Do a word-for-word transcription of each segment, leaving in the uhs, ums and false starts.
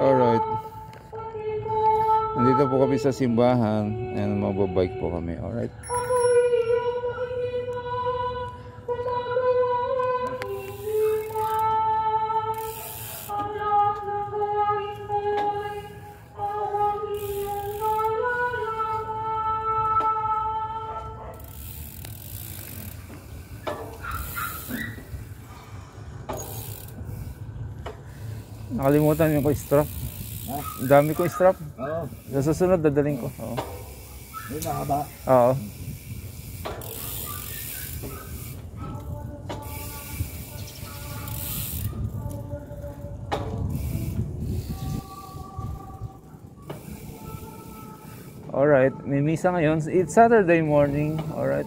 Alright. Nandito po kami sa simbahan and magbabike po kami. Alright. Nakalimutan yung ko strap. Ha? Ang dami ko strap. Oo. Sa susunod dadaling ko. Oo. May mahaba? Oo. Alright, may misa ngayon. It's Saturday morning. Alright.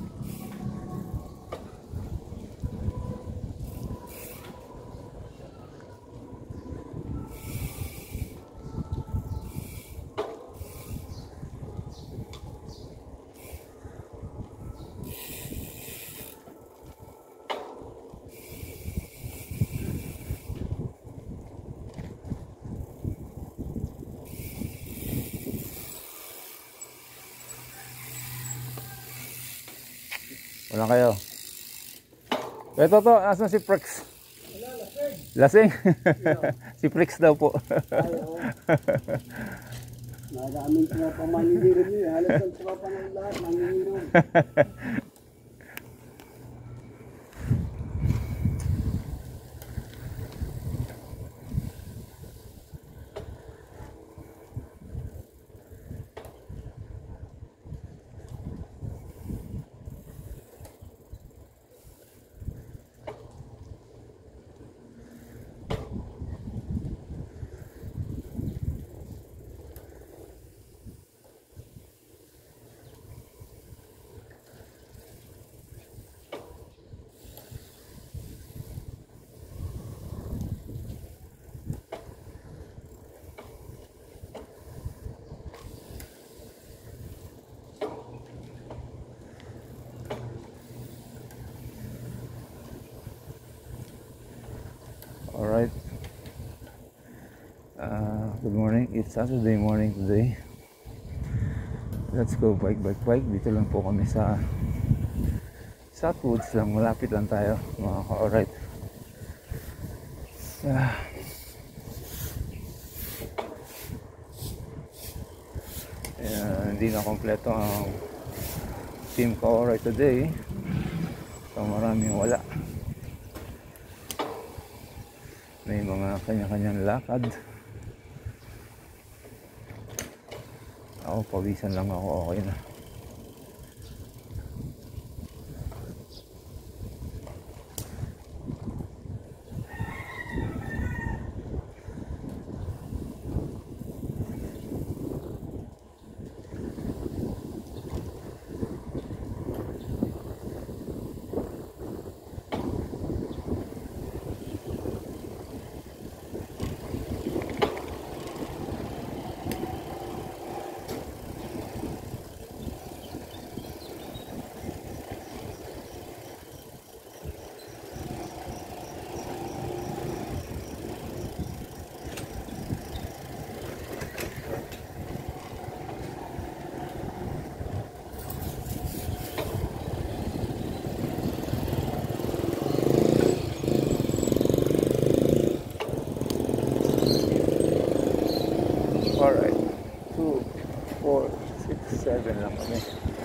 Wala kayo. Ito to, asan si Prex? Wala, lasing. Lasing? Si Prex daw po. Ay, oo. Maraming tropa manininom niyo. Halos ang tropa ng lahat manininom. Alright. Uh, good morning. It's Saturday morning today. Let's go bike, bike, bike. Dito lang po kami sa Southwoods lang. Malapit lang tayo. Mga ka-alright. Uh, uh, hindi na kompleto ang team ko alright today. So maraming wala. May mga kanya-kanyang lakad. Ako, pawisan lang ako, okay na. Alright, two, four, six, seven lang kami.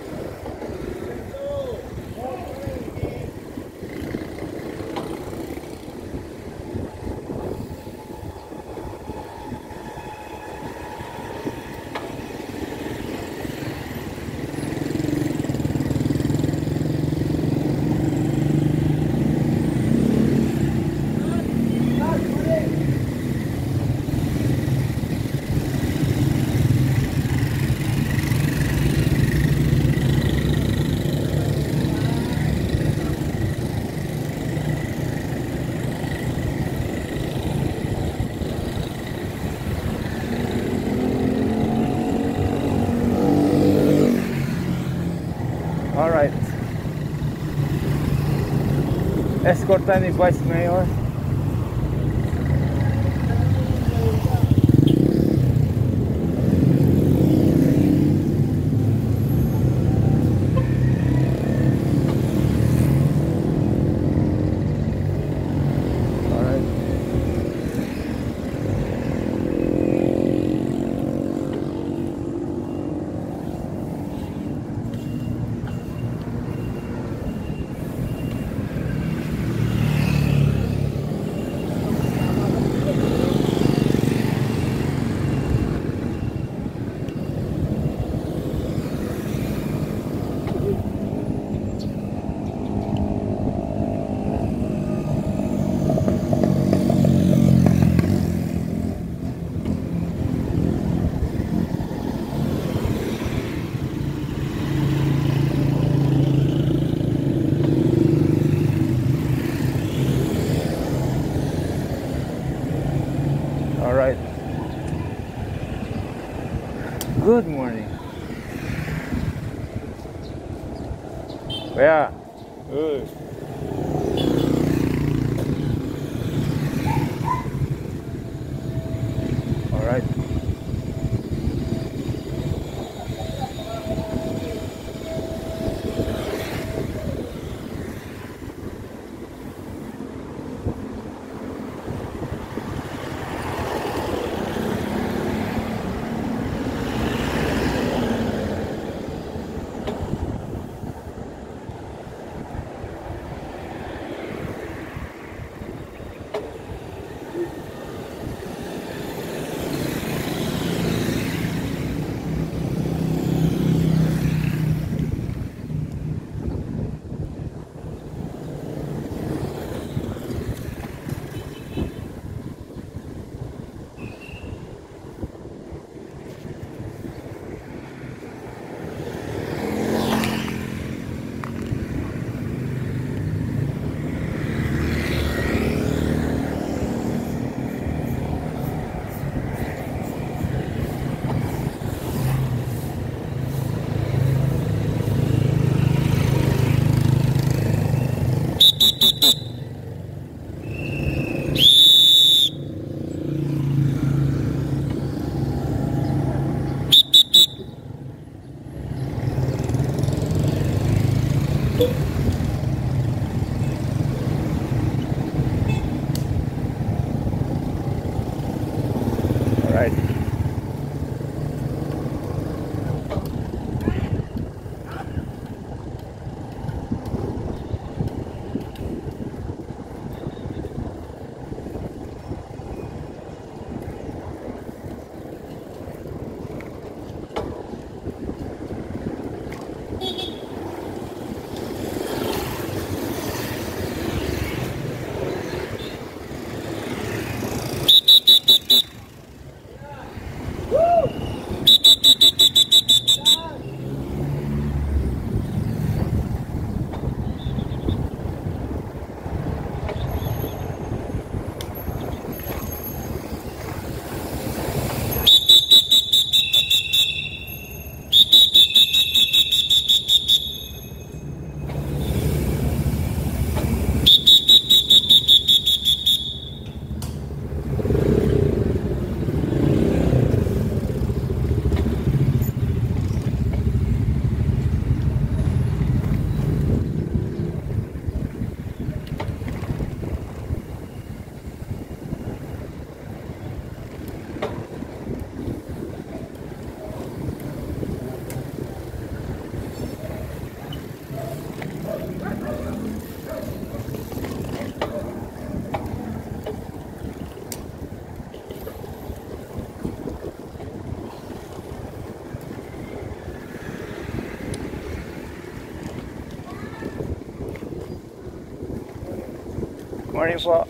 Alright. Escortan ni Vice Mayor. Good morning. Kuya. Good. All right. All right. Morning po.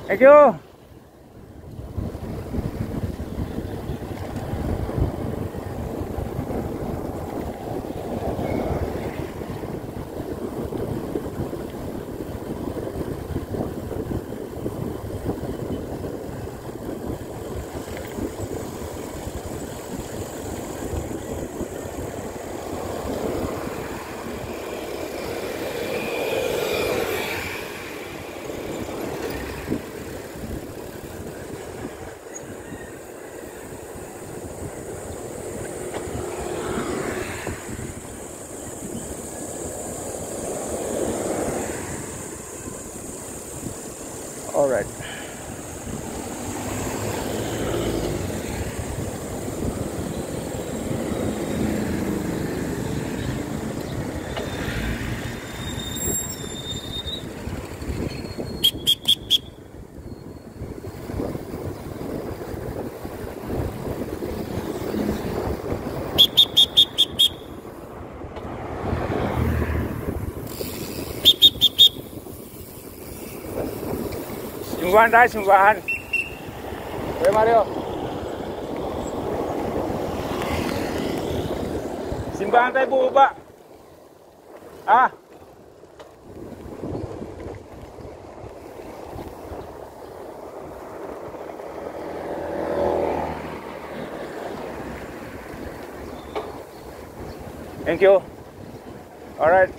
Thank you. All right. Simbahan tayo, simbahan. Kuya Mario. Simbahan tayo bubaba. Ah. Thank you. All right.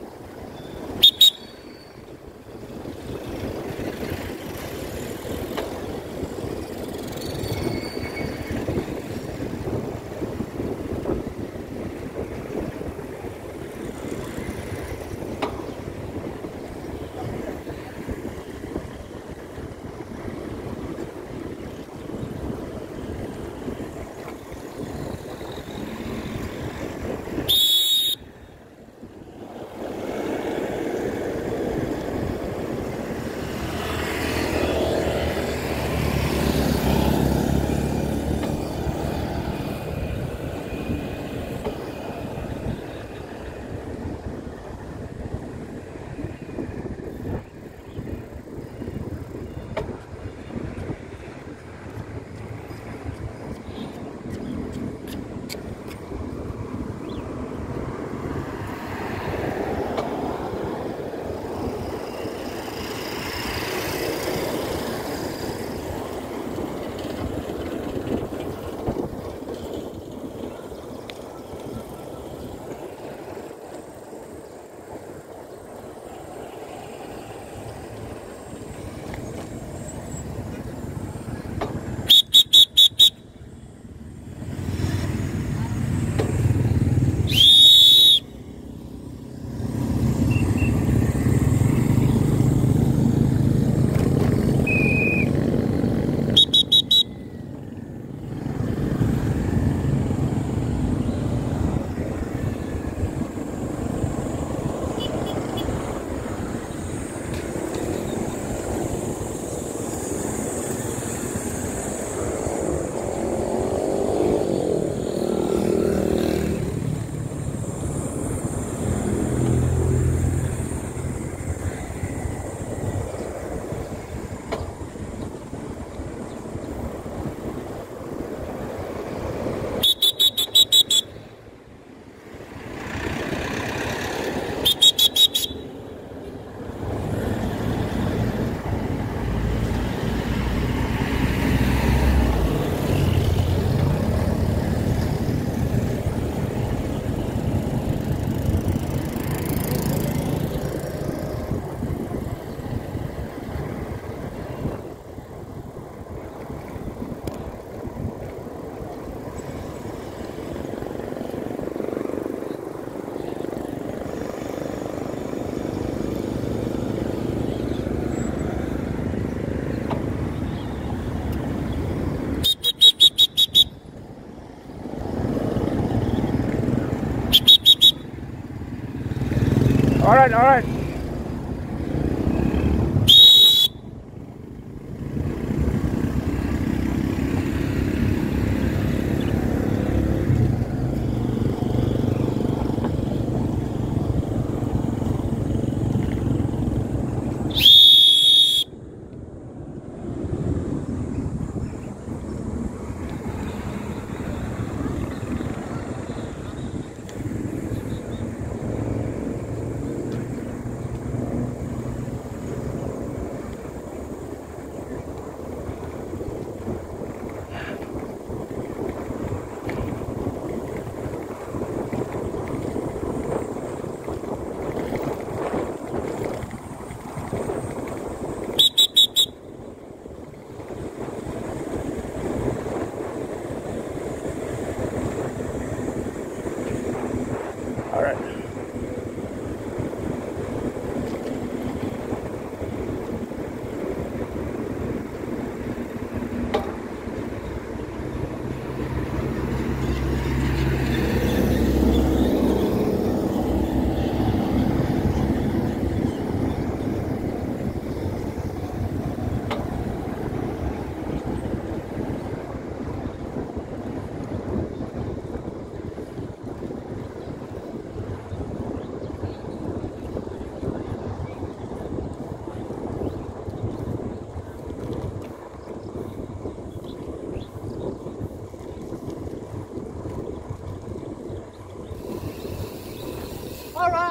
All right, all right.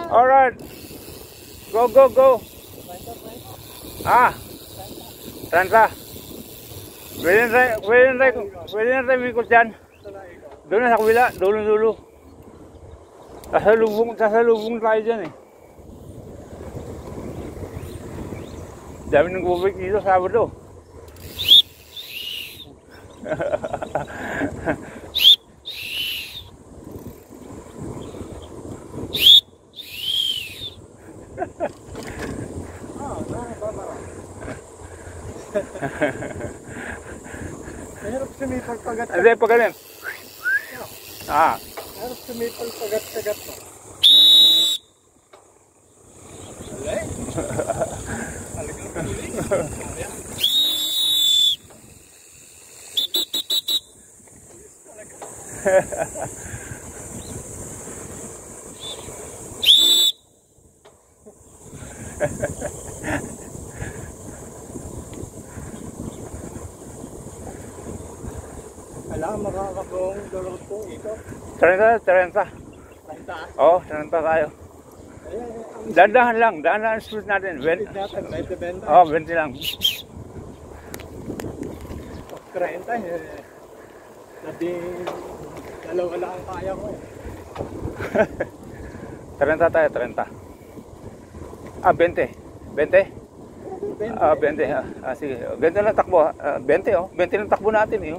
Alright. Go, go, go. Ah. Trenta. Pwede na tayo, pwede na tayo, pwede na tayo mikot dyan. Doon na sa kabila, dulo-dulo. Sasalubong, sasalubong tayo dyan eh. Dami ng bubik dito, Sabado. Mahirap sumipal pagat. Hindi, pag ganun. Ah. Mahirap sumipal pagat-pagat pa. Alay? Alagang piling. Alam, makakabong dolor po ito. Trenta, trenta. Renta. Oo, trenta tayo. Dandahan lang, dandahan ang speed natin. Speed natin, twenty benta. Oo, twenty lang. Trenta eh. Sabi, dalawa lang ang kaya ko eh. trenta tayo, trenta. Ah, twenty. twenty? Ah, twenty. Ah, ah, sige. twenty lang takbo. Ah, twenty oh. twenty lang takbo natin eh. Oh.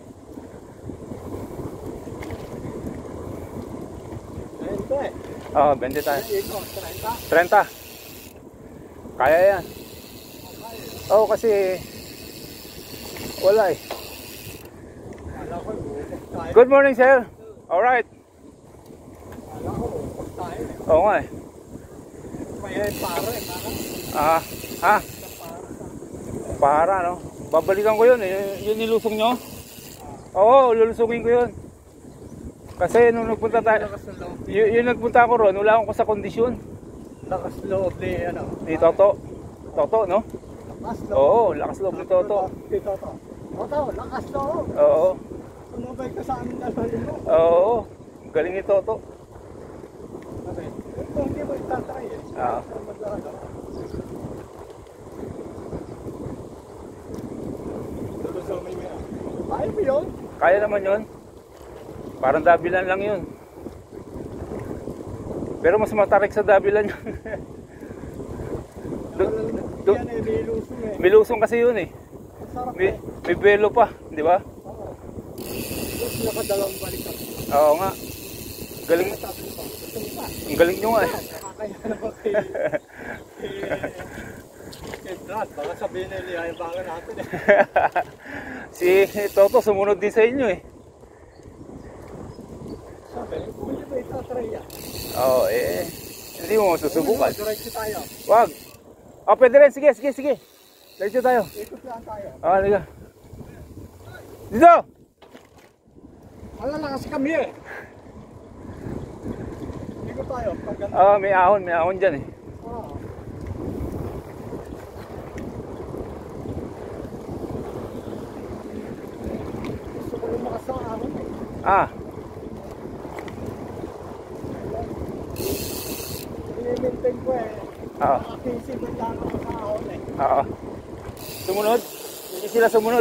Trenta eh. Oo, twenty tayo. Ikaw, trenta. trenta. Kaya yan. Oo, oh, kasi wala eh. Alam ko, ubos tayo. Good morning, sir. Alright. Alam ko, ubos tayo eh. Oo nga eh. Kaya para eh, para. Ah, ah. Para, no? Babalikan ko yun eh. Yun nilusong nyo? Oo, lulusungin ko yun. Kasi nung nagpunta tayo, y- yung nagpunta ako ron, wala akong sa kondisyon. Lakas loob ni ano? Ni Toto. Toto, no? Lakas loob. Oo, lakas loob ni Toto. Ni Toto. Toto, lakas loob. Oo. Sumabay ka sa amin dalawa mo. Oo. Galing ni Toto. Sabi, kung hindi mo itatry eh. Oo. Kaya mo yun? Kaya naman yun. Parang dabilan lang yun. Pero mas matarik sa dabilan yun. Do, do, Yan eh, may lusong eh. may lusong kasi yun eh. Sarap May, eh. may belo pa, di ba? Oo. Tapos nakadalawang balikan. Oo nga. Galing, Sabi ko, gusto mo pa? ang galing nyo nga eh. Nakakaya naman kay... kay... kay Brad. Baka sabihin na lihayabangan natin eh. Si Toto sumunod din sa inyo eh. Sabi, kung hindi mo itatry yan. Oo eh. Hindi mo masusubukan. Diretso tayo. Wag. Oh, pwede rin. Sige, sige, sige. Diretso tayo. Ikot lang tayo. Oo, oh, liga. Dito! Malalakas kami eh. Ikot tayo. Pag ganun. Oo, oh, may ahon. May ahon dyan eh. Oo. Gusto ko lumakas sa ahon eh. Ah. I-maintain ko eh. Oo. Nakapisip ang lang ako sa ahon eh. Oo. Sumunod. Hindi sila sumunod.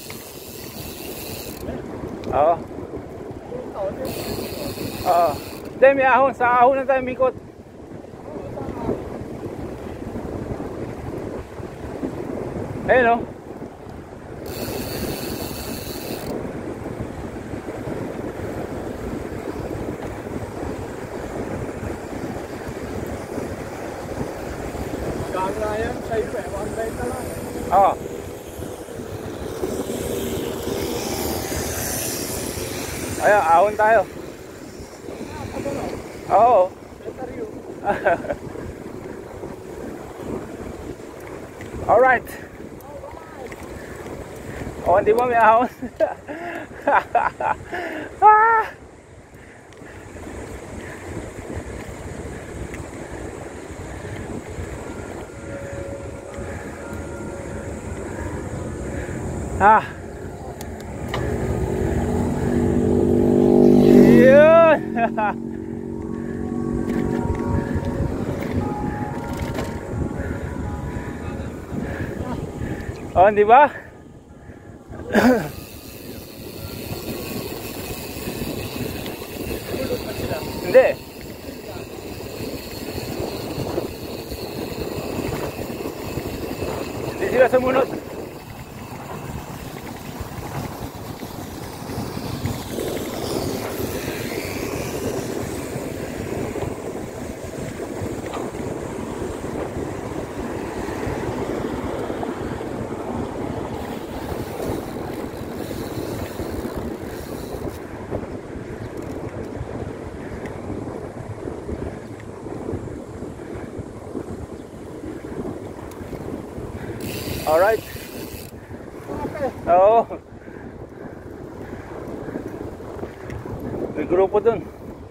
Oo. Ikaw, di ba? Oo. Hindi, may ahon. Sa ahon na tayo mikot. Ayun o. Ganga yan sa'yo eh. One day na lang. Oo. Ayun, ahon tayo. Oo. Interview. Alright. Oh, hindi mo may ahon. Ah! Ah. Yun. Oh, di ba? Kulot pa sila. Hindi. Hindi sila sumunod. Alright. Okay. Oo. May grupo dun.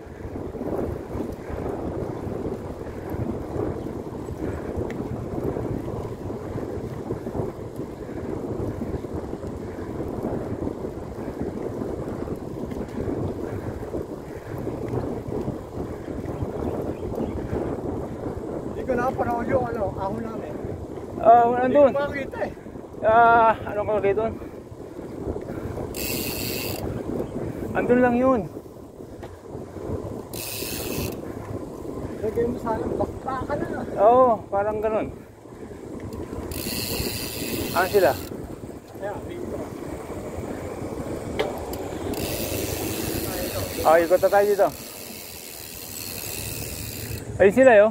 Hindi ko napanood yung ano, ahon namin. Ah, Hindi nandun. ko makakita eh. Ah, ano ka lagay doon? Andun lang yun. Lagay mo sana, bakbaka na. Oo, parang ganun. Ano sila? Ayan, dito. Ah, ikot na tayo dito. Ayun sila yo.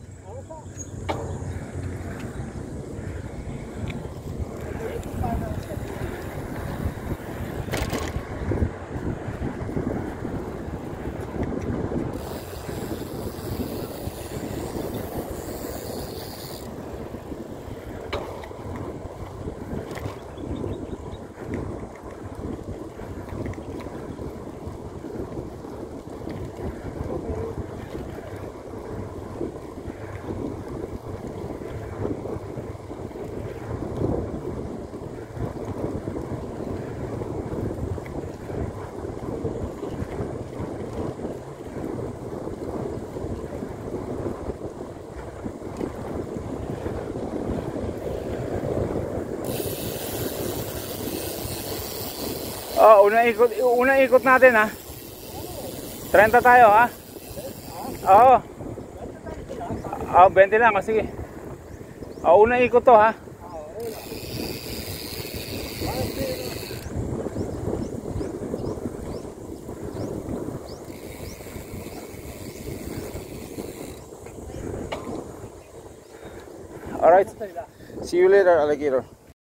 Oh, unang ikot, unang ikot natin ha. thirty tayo ha. Oo. Oh, twenty lang, oh, sige. Oh, unang ikot to ha. Alright. See you later, alligator.